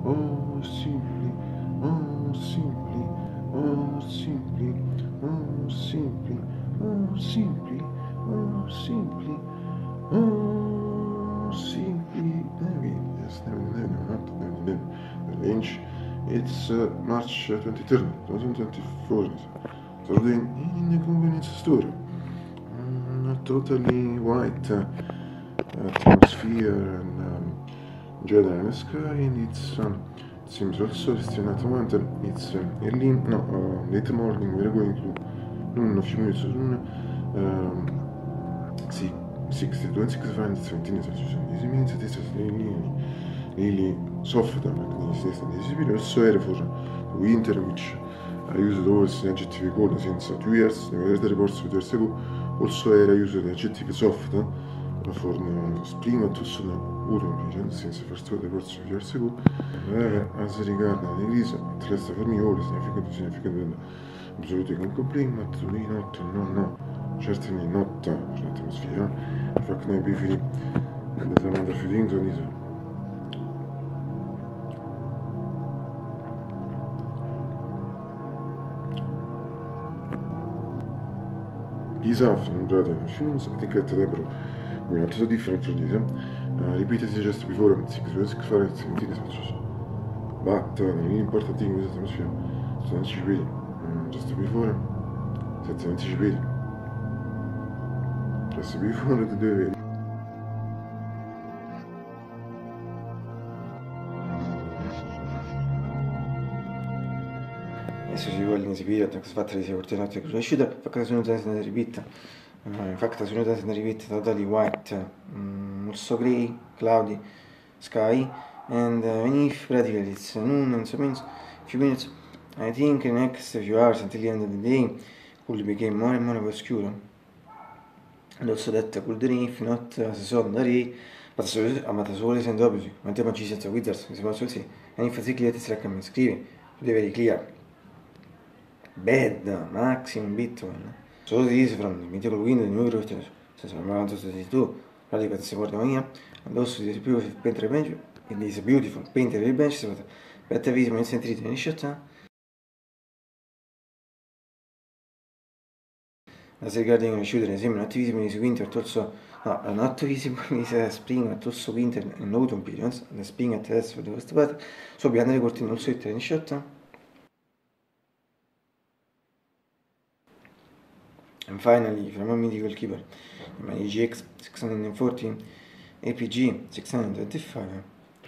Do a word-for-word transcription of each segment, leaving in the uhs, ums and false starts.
oh simply, oh simply, oh simply, oh simply, oh simply, oh simply, oh simply. Yes, never, never, not never, never. The range. It's uh, March twenty-third, twenty twenty-four. Today in the convenience store. Mm, totally white uh, atmosphere and um, general in the sky, and it's um, it seems also extremely at it's um, early, no, uh, late morning. We're going to noon, a few minutes soon. Um, see, sixty-two and sixty-five and seventeen Celsius. These minutes, this is really, really soft. This video also air for winter, which I used always the adjective cold since two years. Never heard the reports two years ago. Also, I used the adjective soft uh, for the spring, but also the autumn period, since the first two reports two years ago. Uh, as regards the degrees, it lasts for me always significant, significant, absolutely incomplete, but today not, no, no, certainly not uh, for the atmosphere. In fact, now briefly, and there's another few things on this. These are from the films, I think that they were not so different from these. Uh, repeated just before, six years, six years, seventeen Celsius. But uh, the really important thing with the atmosphere, so anticipated, um, just before, that's anticipated. Just before the day. Adesso si vuole inseguire, perché si fa tre coordinate cresciute, fa che sono già in ripita. In fact, sono già in ripita totally white, um, also grey, cloudy sky, and uh, even if practically it's noon and so means few minutes, I think the next few hours until the end of the day could become more and more obscure. And also that could rain if not as a sun ray, but the soul is and obviously, when the magician of wizards, as well say, and if it's clear, it's recommend scrive, to be very clear. Bad, maximum Bitcoin. So this from the mythical wind and new roosters. So I'm around to thirty-two. Radical support on here. And also this beautiful painted bench. It is a beautiful painted bench. So better visible in center in shot. As regarding the children, as not visible is winter, but also no, not visible is uh, spring, but also winter and autumn periods. The spring at the for the first part. So behind the recording also it in shot. And finally, from a mythical keeper, my E G X six forty, A P G six twenty-five.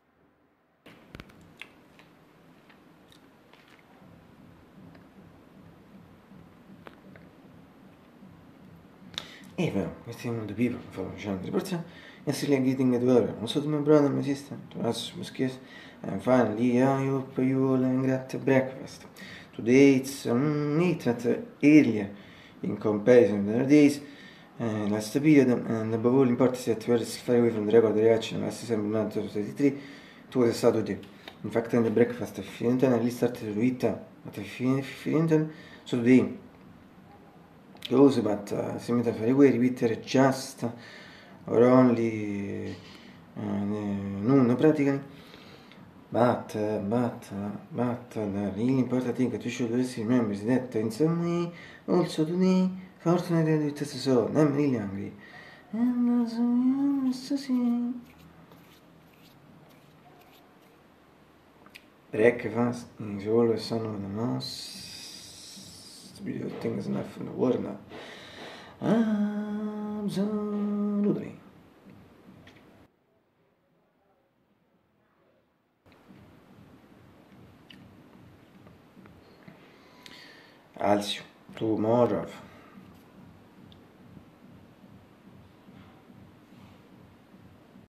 E però, questi sono the people who follow channel reports, and still getting it well. Also to my brother and my sister, to us, Muskies, and finally, I hope you all had breakfast. Today it's um, eight at earlier in comparison to the other days, uh, last period, and above all important that we are far away from the record reaction last December thirty-three, it was a Saturday. In fact, in the breakfast at fifteen ten, I at least started to eat at fifteen ten, so today, close, but uh, similar very way, repeated just or only uh, noon practically. But, uh, but, uh, but uh, the really important thing that you should always remember is that in some way, also today, fortunately, it is so, I'm really hungry. And so, yeah, so see. Breakfast is always one of the most beautiful things left in the world now. Absolutely. I'll see you tomorrow.